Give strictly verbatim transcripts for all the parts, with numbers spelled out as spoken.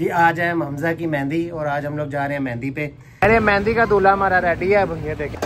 जी आज है हमजा की मेहंदी और आज हम लोग जा रहे हैं मेहंदी पे। अरे मेहंदी का दूल्हा हमारा रेडी है। अब ये देखें,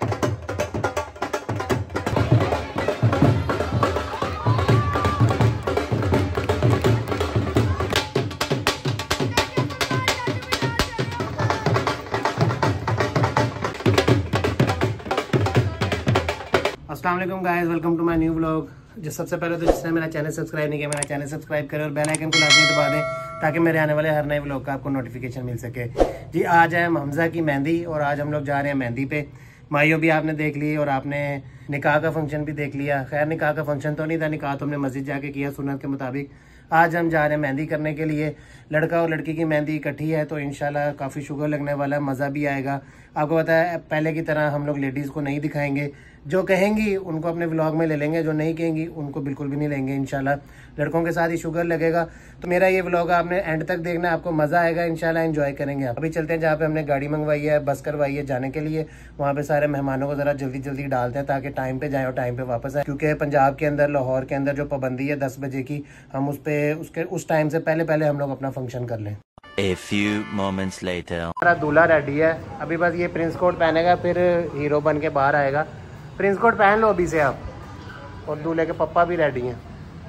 अस्सलाम वालेकुम guys, welcome to my new vlog. जो सबसे पहले तो जिसने मेरा चैनल सब्सक्राइब नहीं किया, मेरा चैनल सब्सक्राइब करें और बेल आइकन को लाजमी दबा दें ताकि मेरे आने वाले हर नए व्लॉग का आपको नोटिफिकेशन मिल सके। जी आज है हमजा की मेहंदी और आज हम लोग जा रहे हैं मेहंदी पे। माइयों भी आपने देख ली और आपने निकाह का फंक्शन भी देख लिया। खैर निकाह का फंक्शन तो नहीं था, निकाह तो हमने मस्जिद जाके किया सुन्नत के मुताबिक। आज हम जा रहे हैं मेहंदी करने के लिए। लड़का और लड़की की मेहंदी इकट्ठी है तो इंशाल्लाह काफ़ी शुगर लगने वाला है, मज़ा भी आएगा। आपको पता है पहले की तरह हम लोग लेडीज़ को नहीं दिखाएंगे, जो कहेंगी उनको अपने व्लॉग में ले लेंगे, जो नहीं कहेंगी उनको बिल्कुल भी नहीं लेंगे। इंशाल्लाह लड़कों के साथ ही शुगर लगेगा। तो मेरा ये व्लॉग आपने एंड तक देखना, आपको मज़ा आएगा, इंशाल्लाह एंजॉय करेंगे। अभी चलते हैं जहाँ पे हमने गाड़ी मंगवाई है, बस करवाई है जाने के लिए। वहाँ पे सारे मेहमानों को ज़रा जल्दी जल्दी डालते हैं ताकि टाइम पे जाएँ और टाइम पे वापस आए, क्योंकि पंजाब के अंदर, लाहौर के अंदर जो पाबंदी है दस बजे की, हम उस पे उसके उस टाइम से पहले पहले हम लोग अपना फंक्शन कर लें। A few moments later. हमारा दूल्हा रेडी है। अभी बस ये प्रिंस कोट पहनेगा, फिर हीरो बन के बाहर आएगा। प्रिंस कोट पहन लो अभी से आप। और दूल्हे के पप्पा भी रेडी हैं।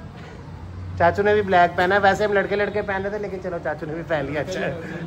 चाचू ने भी ब्लैक पहना है। वैसे हम लड़के लड़के पहन रहे थे, लेकिन चलो चाचू ने भी पहन लिया, अच्छा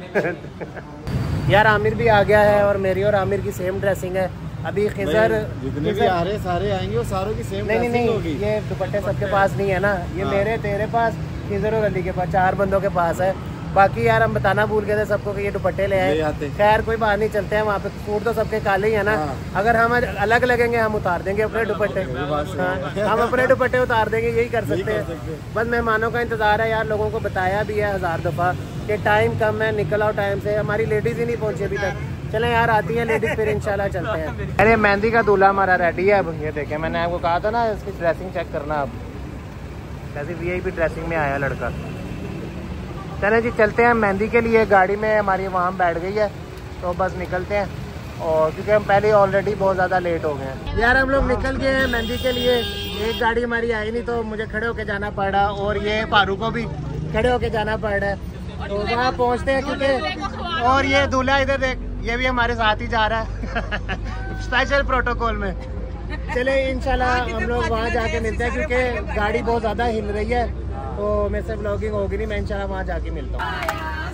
है। यार आमिर भी आ गया है और मेरी और आमिर की सेम ड्रेसिंग है। अभी खिजर जितने भी आ रहे सारे आएंगे और सारों की सेम नहीं नहीं नहीं, ये दुपट्टे सबके पास नहीं है ना, ये मेरे तेरे पास, खिजर और अली के पास, चार बंदों के पास है। बाकी यार हम बताना भूल गए थे सबको कि ये दुपट्टे ले आए। खैर कोई बात नहीं, चलते हैं वहाँ पे। सूट तो सबके काले ही है ना। हाँ। अगर हम अलग लगेंगे हम उतार देंगे अपने दुपट्टे। हाँ, हम अपने दुपट्टे उतार देंगे, यही कर सकते हैं। बस मेहमानों का इंतजार है यार। लोगों को बताया भी है हजार दफा कि टाइम कम है, निकल आओ टाइम से। हमारी लेडीज ही नहीं पहुंची अभी तक। चले यार, आती है लेडीज, फिर इंशाल्लाह चलते हैं। अरे मेहंदी का दूल्हा हमारा रेडी है। अब ये देखें, मैंने आपको कहा था ना इसकी ड्रेसिंग चेक करना। अब जैसे वी आई पी ड्रेसिंग में आया लड़का। चले जी चलते हैं मेहंदी के लिए। गाड़ी में हमारी वहाँ बैठ गई है तो बस निकलते हैं। और क्योंकि हम पहले ऑलरेडी बहुत ज़्यादा लेट हो गए हैं यार। हम लोग निकल गए हैं मेहंदी के लिए। एक गाड़ी हमारी आई नहीं तो मुझे खड़े होके जाना पड़ा, और ये पारू को भी खड़े होके जाना पड़ रहा है। तो वहाँ पहुँचते हैं क्योंकि, और ये दूल्हा इधर देख, ये भी हमारे साथ ही जा रहा है स्पेशल प्रोटोकॉल में। चले इंशाल्लाह हम लोग वहाँ जाके मिलते हैं, क्योंकि गाड़ी बहुत ज़्यादा हिल रही है तो मेरे से ब्लॉगिंग होगी नहीं। मैं इंशाल्लाह वहाँ जाके मिलता हूँ।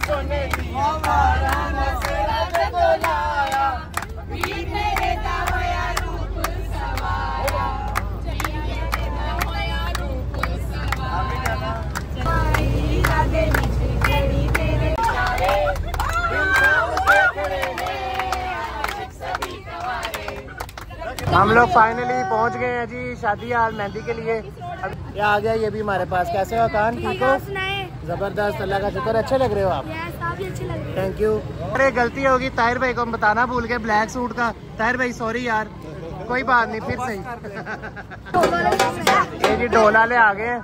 हम लोग फाइनली पहुंच गए हैं जी शादी हाल मेहंदी के लिए। अब ये आ गया, ये भी हमारे पास। कैसे हो कान, ठीक हो? जबरदस्त, अल्लाह का शुक्र। अच्छे लग रहे हो आप, थैंक यू। अरे गलती होगी, ताहिर भाई को हम बताना भूल गए ब्लैक सूट का। ताहिर भाई सॉरी यार, कोई बात नहीं, फिर सही। ये जी ढोला ले आ गए।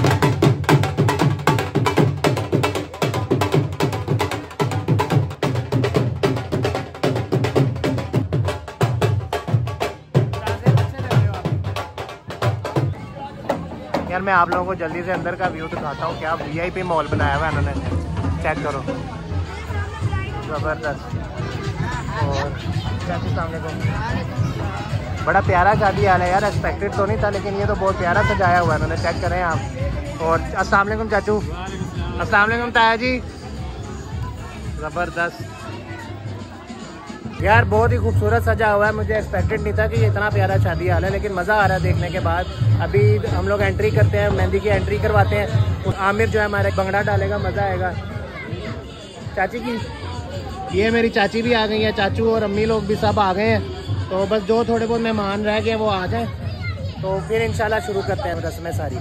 यार मैं आप लोगों को जल्दी से अंदर का व्यू दिखाता हूँ। क्या वी आई पी मॉल बनाया हुआ है इन्होंने, चेक करो, ज़बरदस्त। और चाची सामने को बड़ा प्यारा शादी हाल है यार। एक्सपेक्टेड तो नहीं था, लेकिन ये तो बहुत प्यारा सजाया हुआ है इन्होंने, चेक करें आप। और अस्सलाम वालेकुम चाचू। अस्सलाम वालेकुम ताया जी, ज़बरदस्त यार, बहुत ही खूबसूरत सजा हुआ है। मुझे एक्सपेक्टेड नहीं था कि ये इतना प्यारा शादी हाल है, लेकिन मज़ा आ रहा है देखने के बाद। अभी हम लोग एंट्री करते हैं, मेहंदी की एंट्री करवाते हैं। तो आमिर जो है हमारे भंगड़ा डालेगा, मज़ा आएगा। चाची की, ये मेरी चाची भी आ गई है, चाचू और अम्मी लोग भी सब आ गए हैं। तो बस जो थोड़े बहुत मेहमान रह गए वो आ जाएँ, तो फिर इंशाल्लाह शुरू करते हैं रस्में सारी।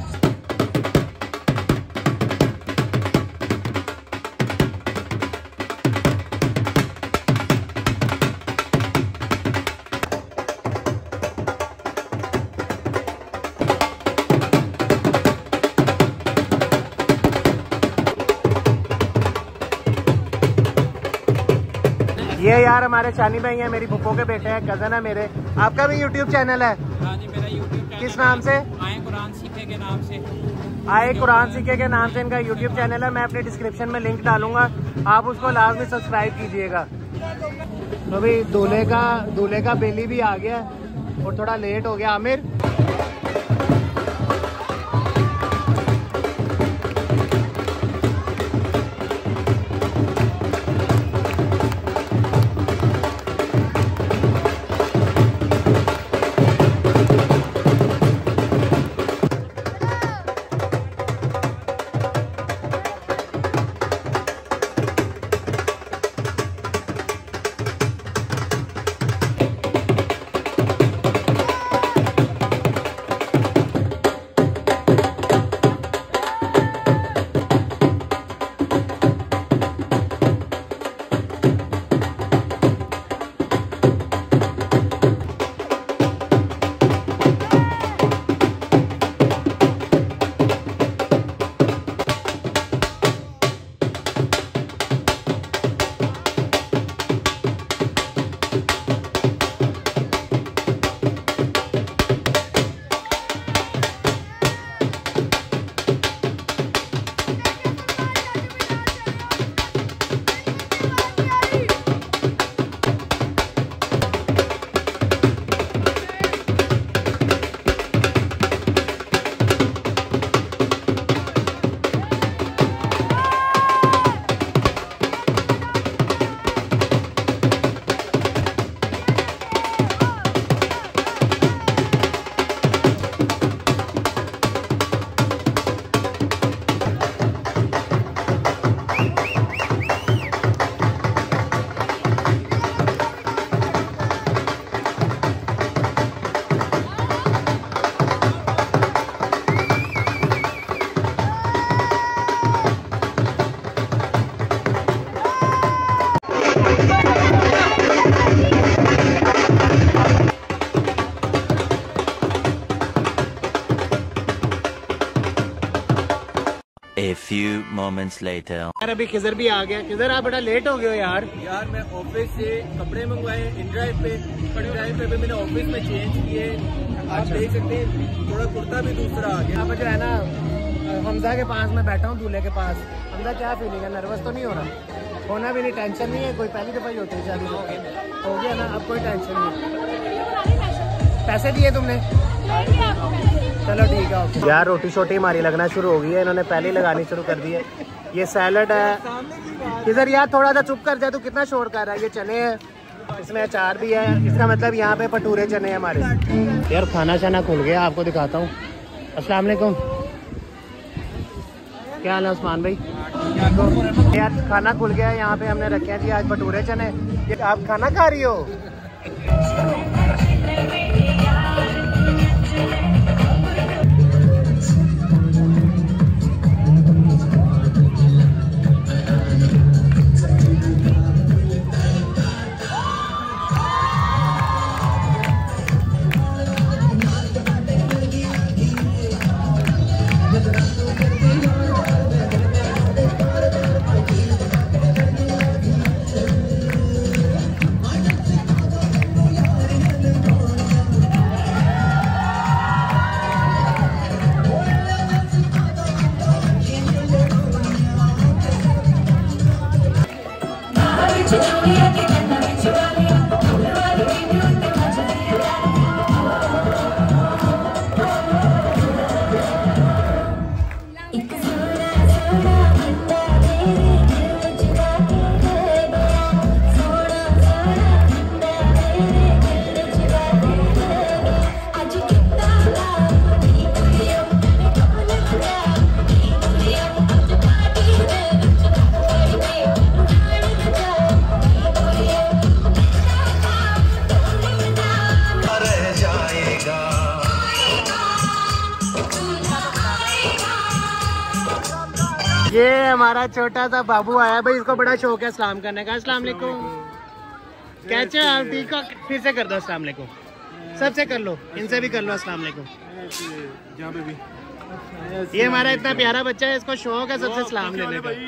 ये यार हमारे शानी भाई हैं, मेरी फुप्पो के बेटे हैं, कजन है मेरे। आपका भी यूट्यूब चैनल है? हाँ जी, मेरा यूट्यूब चैनल किस नाम से? आए कुरान सीखे के नाम से। आए कुरान सीखे के नाम से इनका यूट्यूब चैनल है, मैं अपने डिस्क्रिप्शन में लिंक डालूंगा, आप उसको लाजमी सब्सक्राइब कीजिएगा। तो भाई दूल्हे का दूल्हे का बेली भी आ गया और थोड़ा लेट हो गया। Aamir A few moments later. यार अभी खिजर भी आ गया। खिजर आप बड़ा लेट हो गए हो यार। यार मैं ऑफिस से कपड़े मंगवाए इन ड्राइव पे, इन ड्राइव पे मैंने ऑफिस में चेंज किए। आप देख सकते हैं थोड़ा कुर्ता भी दूसरा आ गया। अब जो है ना हमजा के पास मैं बैठा हूँ, दूल्हे के पास। हमजा क्या फीलिंग है, नर्वस तो नहीं हो रहा? होना भी नहीं, टेंशन नहीं है कोई, पहली दफा ही होती है शादी। हो गया ना, अब कोई टेंशन नहीं। पैसे दिए तुमने? चलो ठीक है। यार रोटी शोटी हमारी लगना शुरू हो गई है, इन्होंने पहले ही लगानी शुरू कर दी है। ये सैलड है। इधर यार थोड़ा सा चुप कर जाए, तू कितना शोर कर रहा है। ये चने हैं, इसमें अचार भी है, इसका मतलब यहाँ पे भटूरे चने हैं हमारे। यार खाना शाना खुल गया, आपको दिखाता हूँ। अस्सलाम वालेकुम, क्या हाल है उस्मान भाई? यार खाना खुल गया है, यहाँ पे हमने रखे हैं जी आज भटूरे चने। ये आप खाना खा रही हो? ये हमारा छोटा सा बाबू आया भाई, इसको बड़ा शौक है सलाम करने का। अस्सलाम वालेकुम, कैसे आप? ठीक हो? फिर से कर दो अस्सलाम वालेकुम, सबसे कर लो, इनसे भी कर लो अस्सलाम वालेकुम। ये हमारा इतना प्यारा बच्चा है, इसको शौक है सबसे सलाम लेने का।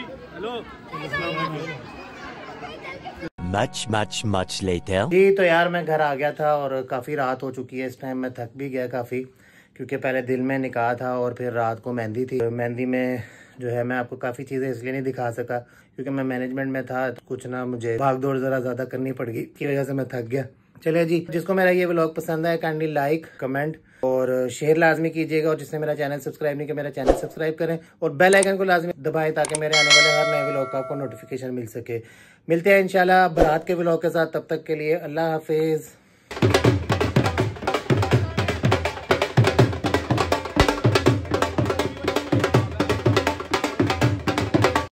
Much, much, much later. जी तो यार मैं घर आ गया था और काफ़ी रात हो चुकी है इस टाइम, मैं थक भी गया काफ़ी, क्योंकि पहले दिल में निकाह था और फिर रात को मेहंदी थी। मेहंदी में जो है मैं आपको काफ़ी चीज़ें इसलिए नहीं दिखा सका क्योंकि मैं मैनेजमेंट में था, कुछ ना मुझे भाग दौड़ ज़रा ज़्यादा करनी पड़ गई, की वजह से मैं थक गया। चलिए जी, जिसको मेरा ये व्लॉग पसंद आए काइंडली लाइक, कमेंट और शेयर लाजमी कीजिएगा, और जिसने मेरा चैनल सब्सक्राइब नहीं किया मेरा चैनल सब्सक्राइब करें और बेल आइकन को लाजमी दबाएं ताकि मेरे आने वाले हर नए व्लॉग का आपको नोटिफिकेशन मिल सके। मिलते हैं इंशाल्लाह बारात के व्लॉग के साथ, तब तक के लिए अल्लाह हाफिज़।